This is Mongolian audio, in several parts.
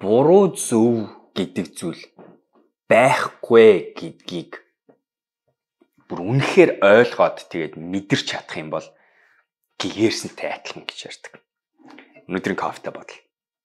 буруу зөв гэдэг зүйл байхгүй гэдгийг бүр үнэхээр ойлгоод тэгээд мэдэрч чадах юм бол гэгээрсэнтэй адилхан гэж ярьдаг. Өнөөдрийн кофетэй бодол.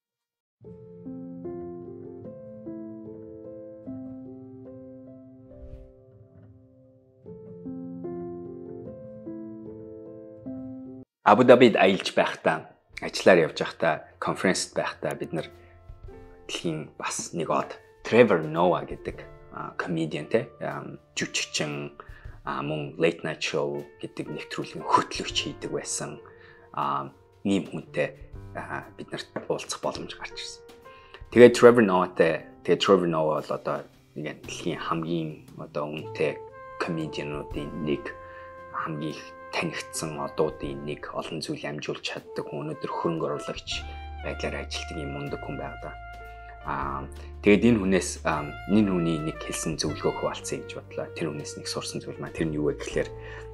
Абу Дабид аялж байхдаа, ажиллаар явж байхдаа, конференцд байхдаа бид нар дэлхийн бас нэг од Trevor Noah гэдэг комедиантэй жүжигчин мөн late night show гэдэг нэвтрүүлгийн хөтлөгч хийдэг байсан ийм хүнтэй бид нарт уулзах боломж гарч ирсэн. Тэгээд Trevor Noah бол одоо нэг дэлхийн хамгийн одоо үнэтэй комедиануудын нэг, хамгийн их танигдсан одуудын нэг, олон зүйл амжуулж чаддаг хүн, өнөөдөр хөрөнгө оруулагч байдлаар ажилладаг юм мундаг хүн байдаг. Тэгээд энэ хүний нэг хэлсэн зөвлөгөө хуваалцъя гэж бодлоо. Тэр хүнээс нэг сурсан зүйл маань тэр нь юу вэ гэхээр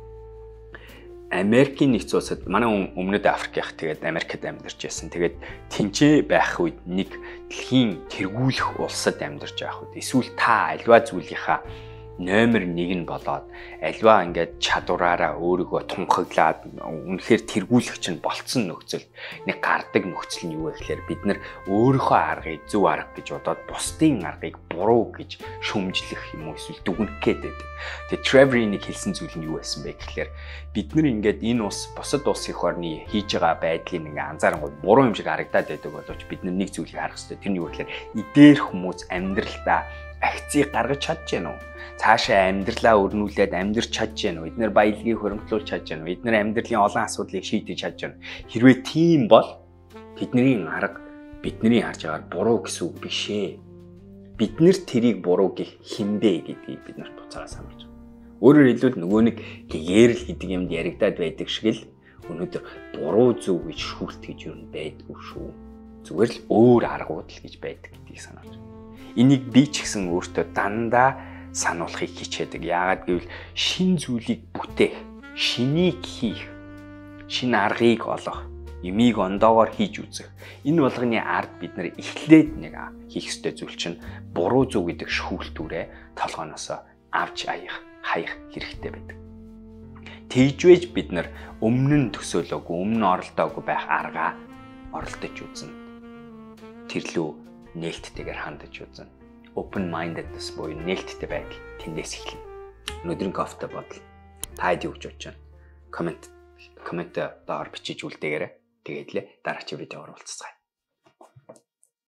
Америкийн нэгдсэн улсад манай өмнөд Африкийнх тэгээд Америкт амьдарч байсан. Тэгээд тэнцээ байх үед нэг дэлхийн тэргүүлэх улсад амьдарч байх үед эсвэл та альва зүйлийнхаа номер 1 нь болоод альва ингээд чадвараараа өөрийгөө тунхаглаад үнэхээр тэргүүлэх чинь болцсон нөхцөл нэг гардаг нөхцөл нь юу вэ гэхээр бид нар өөрийнхөө аргыг зөв арга гэж бодоод бусдын аргыг буруу гэж шүмжлэх юм уу эсвэл дүгнэх гээд байдаг. Тэгээ Trevor-ийн нэг хэлсэн зүйл нь юу байсан бэ гэхээр бид нар ингээд энэ ус бусад улсын орны хийж байгаа байдлыг ингээд анзаарангуй буруу юм шиг харагдаад байдаг боловч бид нар нэг зүйлийг харах хэрэгтэй. Тэр нь юу гэхээр эдгээр хүмүүс амьдралдаа акцийг гаргаж чадж гэнэ үү? Цаашаа амьдралаа өрнүүлээд амьдрч чадж гэнэ үү? Эдгээр баялагийг хөрөмтлүүлж чадж гэнэ үү? Эдгээр амьдралын олон асуудлыг шийдэж чадж гэнэ үү? Хэрвээ тийм бол тэдний арга бидний харж байгаагаар буруу гэсэн үг биш ээ. Бид нэр тэрийг буруу гэх хинбэ гэдгийг бид нарт буцаараа сануулж байгаа. Өөрөөр хэлбэл нөгөө нэг гэгээрэл гэдэг юмд яригадаад байдаг шиг л өнөөдөр буруу зөв гэж шүүртгэж юу байдгүй шүү. Зүгээр л өөр аргууд л гэж байдаг гэдгийг сануулж байна. Энийг би ч гэсэн өөртөө дандаа сануулахыг хичээдэг. Яагаад гэвэл шин зүйлийг бүтээх, шинийг хийх, шин аргыг олох, юмыг ондоогоор хийж үзэх. Энэ болгоны ард бид нар эхлээд нэг хийх ёстой зүйл чинь буруу зөв гэдэг шүүлтүүрээ толгоноос авч хаях хэрэгтэй байдаг. Тэгжвэж бид нар өмнө нь төсөөлөөгүй, өмнө нь оролдоогүй байх аргаа оролдож үзнэ. Тэрлүү нээлттэйгээр хандаж үзнэ. Open mindedness буюу нээлттэй байдал тэндээс эхэлнэ. Өнөөдрийн кофетэй бодол. Та хэд юу гэж бодож байна? Комент доор бичиж үлдээгээрэй. Тэгээд л дараагийн видеоор уулзцгаая.